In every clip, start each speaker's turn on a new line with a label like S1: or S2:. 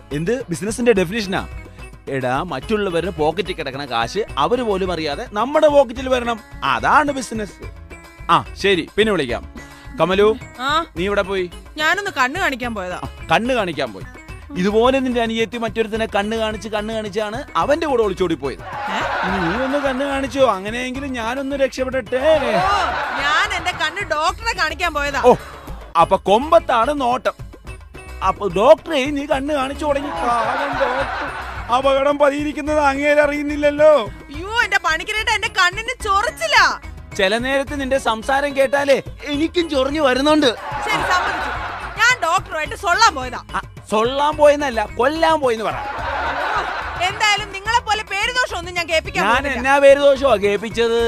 S1: എന്ത് ബിസിനസിന്റെ ഡെഫിനിഷനാ? എടാ, മറ്റുള്ളവരുടെ പോക്കറ്റിൽ കിടക്കണ കാശ് അവര് പോലും അറിയാതെ നമ്മുടെ പോക്കറ്റിൽ വരണം. അതാണ് ബിസിനസ്. ആ ശരി, പിന്നെ വിളിക്കാം. കമലു, നീ ഇവിടെ പോയി?
S2: ഞാനൊന്ന് കണ്ണ് കാണിക്കാൻ പോയതാ.
S1: കണ്ണ് കാണിക്കാൻ പോയി? ഇതുപോലെ നിന്റെ അനിയത്തി മറ്റൊരുത്തിനെ കണ്ണ് കാണിച്ചാണ് അവന്റെ കൂടെ ഒളിച്ചോടി പോയത്. നീ ഒന്ന് കണ്ണ് കാണിച്ചോ? അങ്ങനെയെങ്കിലും ഞാനൊന്ന് രക്ഷപ്പെടട്ടെ.
S2: ഞാൻ എന്റെ കണ്ണ് ഡോക്ടറെ കാണിക്കാൻ പോയതാ.
S1: ഓ, അപ്പൊ കൊമ്പത്താണ് നോട്ടം. അപ്പൊ ഡോക്ടറെ നീ കണ്ണ് കാണിച്ചു തുടങ്ങി. അപകടം പതിയിരിക്കുന്നത് അങ്ങേരെ അറിയുന്നില്ലല്ലോ.
S2: അയ്യോ, എന്റെ പണിക്കരേട്ട എന്റെ കണ്ണിന് ചൊറിച്ചില്ല.
S1: ചില നേരത്ത് നിന്റെ സംസാരം കേട്ടാലേ എനിക്കും ചൊറിഞ്ഞു വരുന്നുണ്ട്.
S2: ശരി, സമ്മതിച്ചു. ഞാൻ ഡോക്ടറുമായിട്ട് സൊല്ലാൻ പോയതാ.
S1: സൊല്ലാൻ പോയെന്നല്ല, കൊല്ലാൻ പോയെന്ന് പറ.
S2: എന്തായാലും നിങ്ങളെ പോലെ പേരുദോഷം ഒന്നും ഞാൻ കേൾപ്പിക്കാൻ.
S1: ഞാൻ എന്നാ പേരുദോഷമാ കേൾപ്പിച്ചത്?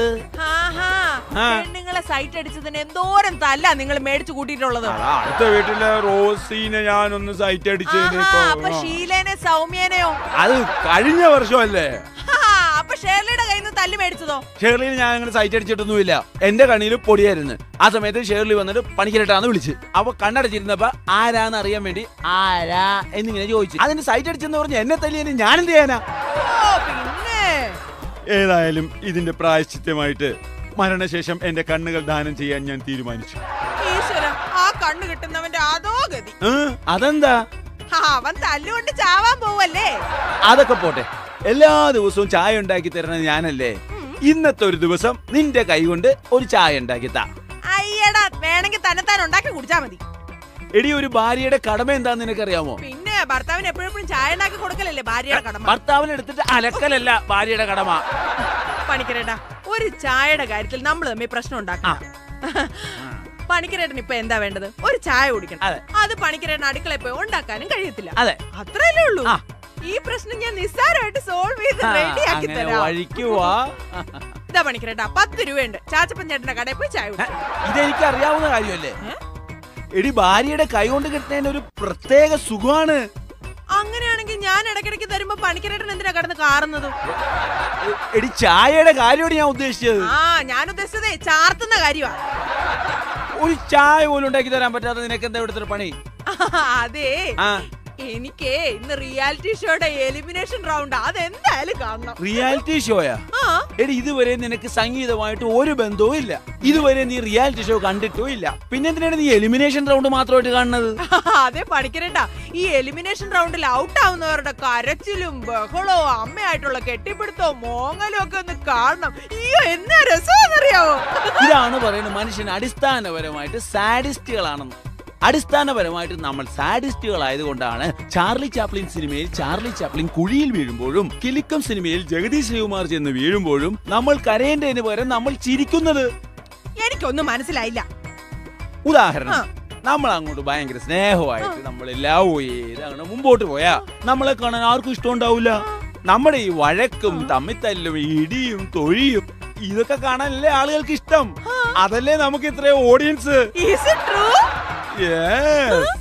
S2: പെണ്ണുങ്ങളെ സൈറ്റ് അടിച്ചതിന് എന്തോരം തല്ല നിങ്ങൾ മേടിച്ചു കൂട്ടിയിട്ടുള്ളത്.
S1: അടുത്ത വീട്ടിലെ റോസീനെ ഞാനൊന്ന് സൈറ്റ് അടിച്ചതിന്.
S2: അപ്പൊ ഷീലേനെ സൗമ്യനെയോ?
S1: അത് കഴിഞ്ഞ വർഷമല്ലേ.
S2: അപ്പൊ ഷേർലിയുടെ കയ്യിൽ നിന്ന് തല്ലി മേടിച്ചതോ?
S1: ഷേർലിന് ഞാൻ അങ്ങനെ സൈറ്റ് അടിച്ചിട്ടൊന്നുമില്ല. എന്റെ കണ്ണിൽ പൊടിയായിരുന്നു. ആ സമയത്ത് ഷേർലി വന്നിട്ട് പണിക്കരട്ടാന്ന് വിളിച്ച്. അപ്പൊ കണ്ണടച്ചിരുന്നപ്പോ ആരാന്ന് അറിയാൻ വേണ്ടി ആരാ എന്നിങ്ങനെ ചോദിച്ചു. അതിന് സൈറ്റ് അടിച്ചെന്ന് പറഞ്ഞ് എന്നെ തല്ലിയതിന് ഞാൻ എന്ത് ചെയ്യാനാ?
S2: പിന്നെ
S1: ഏതായാലും ഇതിന്റെ പ്രായശ്ചിത്തമായിട്ട് മരണശേഷം എന്റെ കണ്ണുകൾ ദാനം ചെയ്യാൻ ഞാൻ തീരുമാനിച്ചു.
S2: ആ കണ്ണ് കിട്ടുന്നവന്റെ അതോ ഗതി.
S1: അതെന്താ?
S2: അവൻ തല്ലുകൊണ്ട് ചാവാൻ പോവല്ലേ.
S1: അതൊക്കെ പോട്ടെ, എല്ലാ ദിവസവും ചായ ഉണ്ടാക്കി തരണത് ഞാനല്ലേ. ഇന്നത്തെ ഒരു ദിവസം നിന്റെ കൈ കൊണ്ട് ഒരു ചായ ഉണ്ടാക്കി താ.
S2: അയ്യടാ, വേണമെങ്കിൽ തന്നെത്താൻ ഉണ്ടാക്കി കുടിച്ചാ മതി.
S1: എടി, ഒരു ഭാര്യയുടെ കടമ എന്താന്ന് നിനക്കറിയാമോ?
S2: പിന്നെ ഭർത്താവിന് എപ്പോഴും ചായ ഉണ്ടാക്കി കൊടുക്കലല്ലേ ഭാര്യയുടെ കടമ.
S1: ഭർത്താവിനെ എടുത്തിട്ട് അലക്കലല്ല ഭാര്യയുടെ കടമ.
S2: പണിക്കരേട്ടാ, ഒരു ചായയുടെ കാര്യത്തിൽ നമ്മൾ തമ്മിൽ പ്രശ്നം ഉണ്ടാക്കാം. പണിക്കരേട്ടന് ഇപ്പൊ എന്താ വേണ്ടത്? ഒരു ചായ കുടിക്കണം. അത് പണിക്കരേട്ടൻ അടുക്കളയിൽ പോയി ഉണ്ടാക്കാനും കഴിയത്തില്ല.
S1: അതെ,
S2: അത്രയല്ലേ ഉള്ളൂ. ഈ പ്രശ്നം ഞാൻ നിസ്സാരമായിട്ട് സോൾവ് ചെയ്ത് റെഡിയാക്കി തരാം. ഇതാ പണിക്കരേട്ടാ, 10 രൂപയുണ്ട്. ചാച്ചപ്പൻ ചേട്ടന്റെ കടയിൽ പോയി ചായ കുടിക്കും.
S1: ഇതെനിക്ക് അറിയാവുന്ന കാര്യമല്ലേ. എടി, ഭാര്യയുടെ കൈ കൊണ്ട് കിട്ടുന്നതിന് ഒരു പ്രത്യേക സുഖമാണ്.
S2: അങ്ങനെയാണെങ്കിൽ ഞാൻ ഇടയ്ക്കിടയ്ക്ക് തരുമ്പോ പണിക്കരേട്ടൻ എന്തിനാ കടന്ന് കാറുന്നത്?
S1: എടി, ചായയുടെ കാര്യമാണ് ഞാൻ ഉദ്ദേശിച്ചത്.
S2: ഞാൻ ഉദ്ദേശിച്ചതേ ചാർത്തുന്ന കാര്യമാ.
S1: ഒരു ചായ പോലും ഉണ്ടാക്കി തരാൻ പറ്റാതെ നിനക്ക് എന്താ ഇവിടുത്തെ പണി?
S2: അതെ, എനിക്ക് ഇന്ന് റിയാലിറ്റി ഷോയുടെ എലിമിനേഷൻ റൗണ്ട് അതെന്തായാലും കാണണം.
S1: റിയാലിറ്റി ഷോയാ? എടി, ഇതുവരെ നിനക്ക് സംഗീതമായിട്ട് ഒരു ബന്ധവും ഇല്ല. ഇതുവരെ നീ റിയാലിറ്റി ഷോ കണ്ടിട്ടോ ഇല്ല. പിന്നെ എന്തിനാണ് നീ എലിമിനേഷൻ റൗണ്ട് മാത്രമായിട്ട് കാണുന്നത്?
S2: അതെ പണിക്കരേട്ടാ, ഈ എലിമിനേഷൻ റൗണ്ടിൽ ഔട്ട് ആവുന്നവരുടെ കരച്ചിലും ബഹളവും അമ്മയായിട്ടുള്ള കെട്ടിപ്പിടുത്തവും മോങ്ങലും ഒക്കെ ഒന്ന് കാണണം. അയ്യോ, എന്നാ രസമെന്നറിയാവോ?
S1: ഇതാണ് പറയുന്നത് മനുഷ്യൻ അടിസ്ഥാനപരമായിട്ട് സാഡിസ്റ്റുകളാണെന്ന്. അടിസ്ഥാനപരമായിട്ട് നമ്മൾ സാഡിസ്റ്റുകളായതുകൊണ്ടാണ് ചാർലി ചാപ്ലിൻ സിനിമയിൽ ചാർലി ചാപ്ലിൻ കുഴിയിൽ വീഴുമ്പോഴും കിലുക്കം സിനിമയിൽ ജഗദീഷ് ശ്രീകുമാർ ചെന്ന് വീഴുമ്പോഴും നമ്മൾ കരയേണ്ടതിന് പകരം നമ്മൾ ചിരിക്കുന്നത്.
S2: എനിക്കൊന്നും മനസ്സിലായില്ല.
S1: ഉദാഹരണം, നമ്മൾ അങ്ങോട്ട് ഭയങ്കര സ്നേഹമായിട്ട് നമ്മൾ ലവ് ചെയ്ത് അങ്ങനെ മുമ്പോട്ട് പോയാ നമ്മളെ കാണാൻ ആർക്കും ഇഷ്ടം ഉണ്ടാവില്ല. നമ്മുടെ ഈ വഴക്കും തമ്മിത്തല്ലും ഇടിയും തൊഴിയും ഇതൊക്കെ കാണാനല്ലേ ആളുകൾക്ക് ഇഷ്ടം. അതല്ലേ നമുക്ക് ഇത്രയും audience.
S2: Is it true?
S1: Yes.